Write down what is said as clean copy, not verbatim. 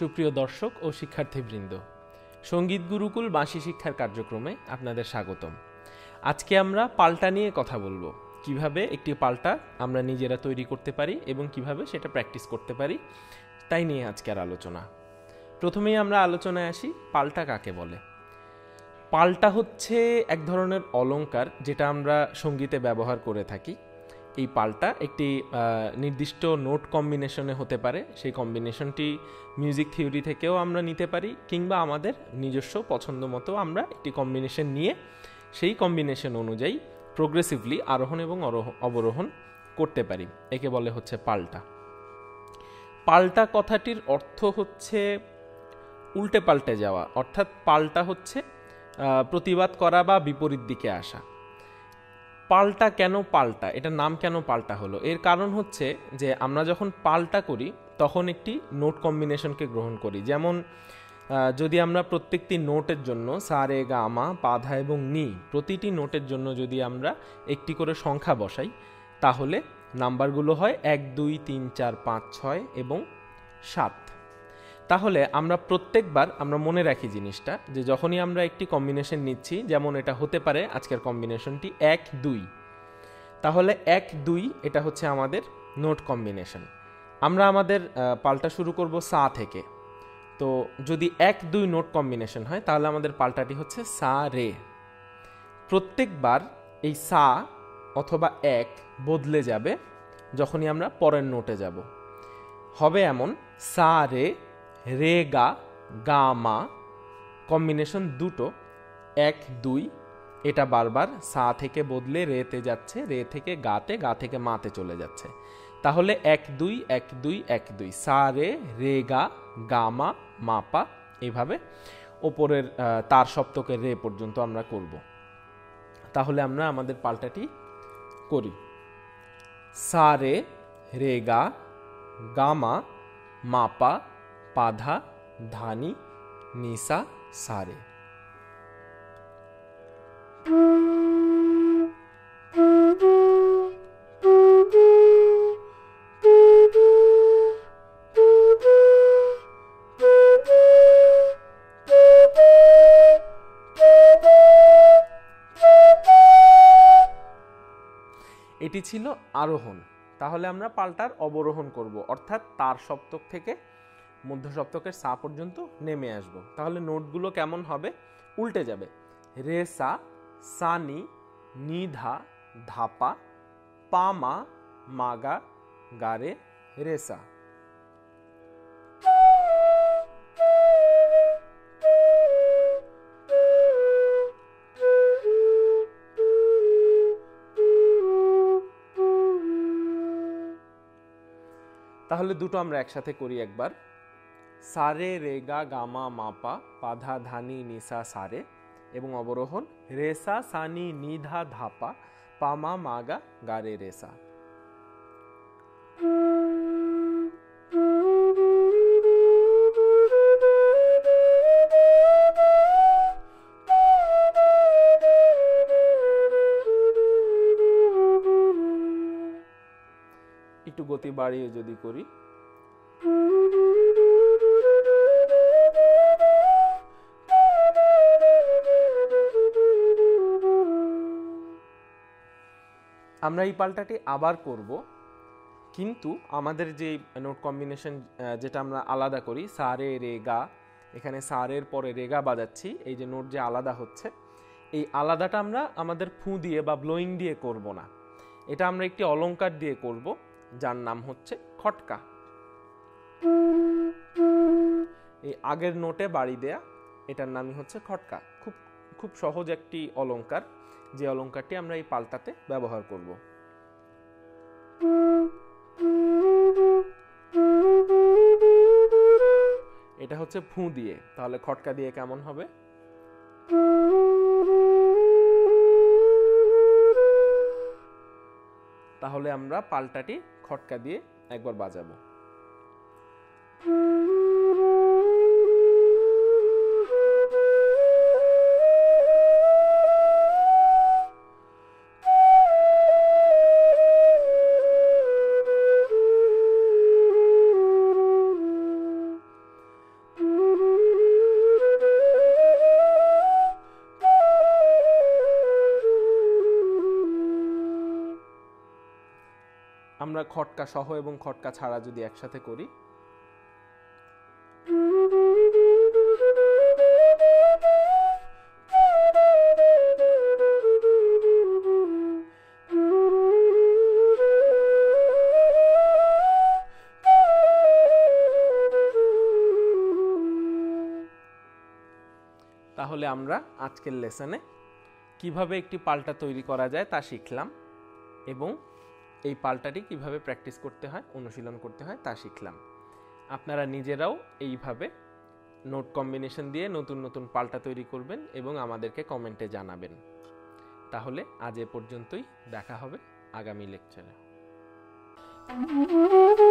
সুপ্রিয় দর্শক ও শিক্ষার্থীবৃন্দ, সঙ্গীত গুরুকুল বাঁশি শিক্ষার কার্যক্রমে আপনাদের স্বাগতম। আজকে আমরা পাল্টা নিয়ে কথা বলবো, কিভাবে একটি পাল্টা আমরা নিজেরা তৈরি করতে পারি এবং কিভাবে সেটা প্র্যাকটিস করতে পারি, তাই নিয়ে আজকের আলোচনা। প্রথমেই আমরা আলোচনায় আসি, পাল্টা কাকে বলে। পাল্টা হচ্ছে এক ধরনের অলংকার যেটা আমরা সঙ্গীতে ব্যবহার করে থাকি। এই পাল্টা একটি নির্দিষ্ট নোট কম্বিনেশনে হতে পারে, সেই কম্বিনেশনটি মিউজিক থিওরি থেকেও আমরা নিতে পারি, কিংবা আমাদের নিজস্ব পছন্দ মতো আমরা একটি কম্বিনেশন নিয়ে সেই কম্বিনেশন অনুযায়ী প্রোগ্রেসিভলি আরোহণ এবং অবরোহণ করতে পারি। একে বলে হচ্ছে পাল্টা। পাল্টা কথাটির অর্থ হচ্ছে উল্টে পাল্টে যাওয়া, অর্থাৎ পাল্টা হচ্ছে প্রতিবাদ করা বা বিপরীত দিকে আসা। পাল্টা কেন পাল্টা, এটার নাম কেন পাল্টা হলো? এর কারণ হচ্ছে যে আমরা যখন পাল্টা করি তখন একটি নোট কম্বিনেশনকে গ্রহণ করি। যেমন যদি আমরা প্রত্যেকটি নোটের জন্য সা রে গা মা পা ধা এবং নি, প্রতিটি নোটের জন্য যদি আমরা একটি করে সংখ্যা বসাই, তাহলে নাম্বারগুলো হয় 1 2 3 4 5 6 এবং 7। তাহলে আমরা প্রত্যেকবার আমরা মনে রাখি জিনিসটা, যে যখনই আমরা একটি কম্বিনেশন নিচ্ছি, যেমন এটা হতে পারে আজকের কম্বিনেশনটি 1 2, তাহলে 1 2 এটা হচ্ছে আমাদের নোট কম্বিনেশন। আমরা আমাদের পাল্টা শুরু করব সা থেকে। তো যদি 1 2 নোট কম্বিনেশন হয়, তাহলে আমাদের পাল্টাটি হচ্ছে সা রে। প্রত্যেকবার এই সা অথবা 1 বদলে যাবে যখনই আমরা পরের নোটে যাব। হবে এমন সা রে রে গা গা মা, কম্বিনেশন দুটো 1 2, এটা বারবার সা থেকে বদলে রেতে যাচ্ছে, রে থেকে গাতে, গা থেকে মাতে চলে যাচ্ছে। তাহলে 1 2 1 2 1 2, সা রে রে গা গা মা মা পা, এইভাবে ওপরের তার সপ্তকের রে পর্যন্ত আমরা করব। তাহলে আমরা আমাদের পাল্টাটি করি, সা রে রে গা গা মা মা পা পা ধা ধানি নিসা সারে। এটি ছিল আরোহণ। তাহলে আমরা পাল্টার অবরোহণ করব, অর্থাৎ তার সপ্তক থেকে মধ্য সপ্তকের সা পর্যন্ত নেমে আসব। তাহলে নোটগুলো কেমন হবে? উল্টে যাবে। রে সা সা নি নি ধা ধাপা পা মা মাগা গারে রে সা। তাহলে দুটো আমরা একসাথে করি একবার, সারে রে গা গামা মাপা পাধা ধানি নিসা সারে, এবং অবরোহণ রেসা সানি নিধা ধাপা পামা মাগা গারে রেসা। একটু গতি বাড়িয়ে যদি করি, আমরা এই পাল্টাটি আবার করব, কিন্তু আমাদের যে নোট কম্বিনেশন যেটা আমরা আলাদা করি, সা রে রে গা, এখানে সা রের পরে রে গা বাজাচ্ছি, এই যে নোট যে আলাদা হচ্ছে, এই আলাদাটা আমরা আমাদের ফু দিয়ে বা ব্লোয়িং দিয়ে করব না। এটা আমরা একটি অলংকার দিয়ে করব, যার নাম হচ্ছে খটকা। এই আগের নোটে বাড়ি দেয়া, এটার নামই হচ্ছে খটকা। খুব খুব সহজ একটি অলংকার, যে অলংকারটি আমরা এই পাল্টাতে ব্যবহার করব। এটা হচ্ছে ফু দিয়ে, তাহলে খটকা দিয়ে কেমন হবে? তাহলে আমরা পাল্টাটি খটকা দিয়ে একবার বাজাবো। আমরা খটকা সহ এবং খটকা ছাড়া যদি একসাথে করি, তাহলে আমরা আজকের লেসনে কিভাবে একটি পাল্টা তৈরি করা যায় তা শিখলাম এবং এই পাল্টাটি কিভাবে প্র্যাকটিস করতে হয়, অনুশীলন করতে হয় তা শিখলাম। আপনারা নিজেরাও এইভাবে নোট কম্বিনেশন দিয়ে নতুন নতুন পাল্টা তৈরি করবেন এবং আমাদেরকে কমেন্টে জানাবেন। তাহলে আজ এ পর্যন্তই, দেখা হবে আগামী লেকচারে।